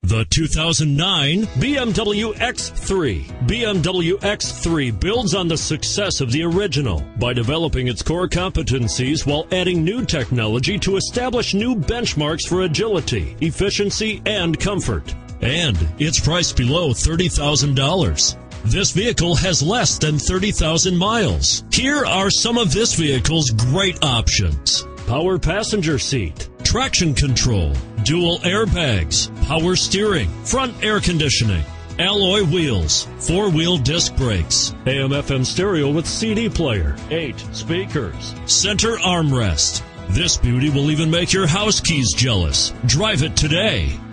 The 2009 BMW X3. BMW X3 builds on the success of the original by developing its core competencies while adding new technology to establish new benchmarks for agility, efficiency, and comfort. And it's priced below $30,000. This vehicle has less than 30,000 miles. Here are some of this vehicle's great options: power passenger seat, traction control, dual airbags, power steering, front air conditioning, alloy wheels, 4-wheel disc brakes, AM/FM stereo with CD player, 8 speakers, center armrest. This beauty will even make your house keys jealous. Drive it today.